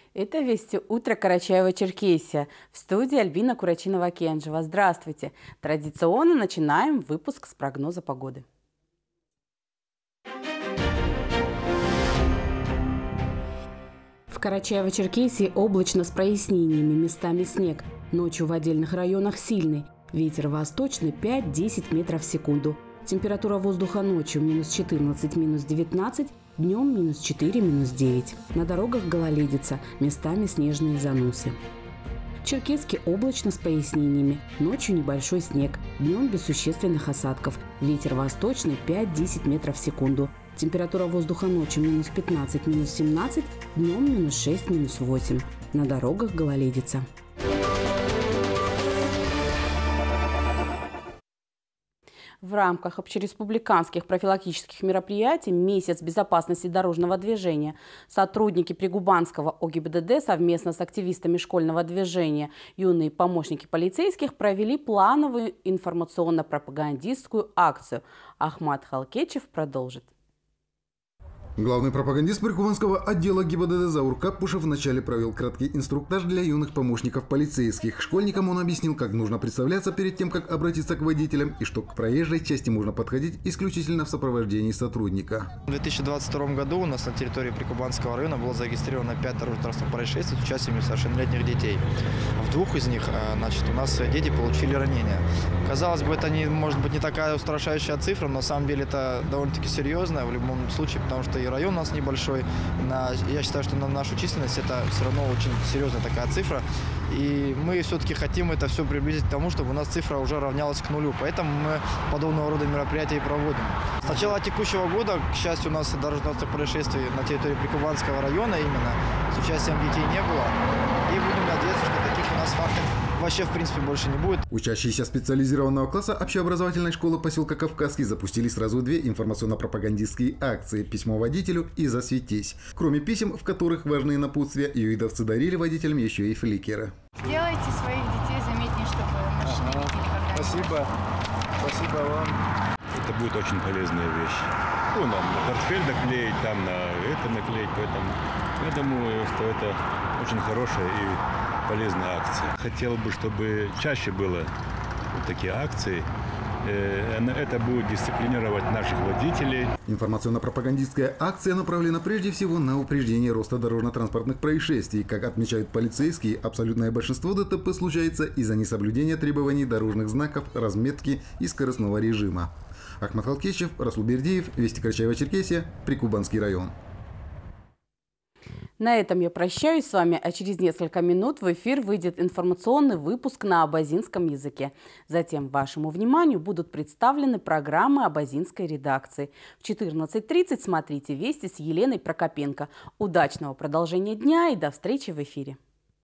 Это «Вести утро» Карачаево-Черкесия. В студии Альбина Курачинова-Кенжева. Здравствуйте. Традиционно начинаем выпуск с прогноза погоды. В Карачаево-Черкесии облачно с прояснениями, местами снег. Ночью в отдельных районах сильный. Ветер восточный 5-10 метров в секунду. Температура воздуха ночью -14, -19, днем -4, -9. На дорогах гололедица, местами снежные заносы. В Черкесске облачно с прояснениями. Ночью небольшой снег, днем без существенных осадков. Ветер восточный 5-10 метров в секунду. Температура воздуха ночью -15, -17, днем -6, -8. На дорогах гололедица. В рамках общереспубликанских профилактических мероприятий «Месяц безопасности дорожного движения» сотрудники Прикубанского ОГИБДД совместно с активистами школьного движения «Юные помощники полицейских» провели плановую информационно-пропагандистскую акцию. Ахмат Халкечев продолжит. Главный пропагандист Прикубанского отдела ГИБДД Заур Каппушев вначале провел краткий инструктаж для юных помощников полицейских. Школьникам он объяснил, как нужно представляться перед тем, как обратиться к водителям, и что к проезжей части можно подходить исключительно в сопровождении сотрудника. В 2022 году у нас на территории Прикубанского района было зарегистрировано 5 дорожно-транспортных происшествий с участием несовершеннолетних детей. В 2 из них у нас дети получили ранения. Казалось бы, это может быть не такая устрашающая цифра, но на самом деле это довольно-таки серьезно в любом случае, потому что и район у нас небольшой. Я считаю, что на нашу численность это все равно очень серьезная такая цифра. И мы все-таки хотим это все приблизить к тому, чтобы у нас цифра уже равнялась к нулю. Поэтому мы подобного рода мероприятия и проводим. С начала текущего года, к счастью, у нас дорожно-транспортных происшествий на территории Прикубанского района именно с участием детей не было. И будем надеяться, что таких у нас фактов вообще, в принципе, больше не будет. Учащиеся специализированного класса общеобразовательной школы поселка Кавказский запустили сразу 2 информационно-пропагандистские акции «Письмо водителю» и «Засветись». Кроме писем, в которых важные напутствия, юидовцы дарили водителям еще и фликеры. Сделайте своих детей заметнее, чтобы машины видели, когда... Спасибо. Спасибо вам. Это будет очень полезная вещь. Ну, нам на портфель наклеить, там на это наклеить. Поэтому я думаю, что это очень хорошая и полезная акция. Хотел бы, чтобы чаще было вот такие акции. Это будет дисциплинировать наших водителей. Информационно-пропагандистская акция направлена прежде всего на упреждение роста дорожно-транспортных происшествий. Как отмечают полицейские, абсолютное большинство ДТП случается из-за несоблюдения требований дорожных знаков, разметки и скоростного режима. Ахмат Халкечев, Расул Бердиев, Вести Карачаево-Черкесия, Прикубанский район. На этом я прощаюсь с вами, а через несколько минут в эфир выйдет информационный выпуск на абазинском языке. Затем вашему вниманию будут представлены программы абазинской редакции. В 14:30 смотрите «Вести» с Еленой Прокопенко. Удачного продолжения дня и до встречи в эфире.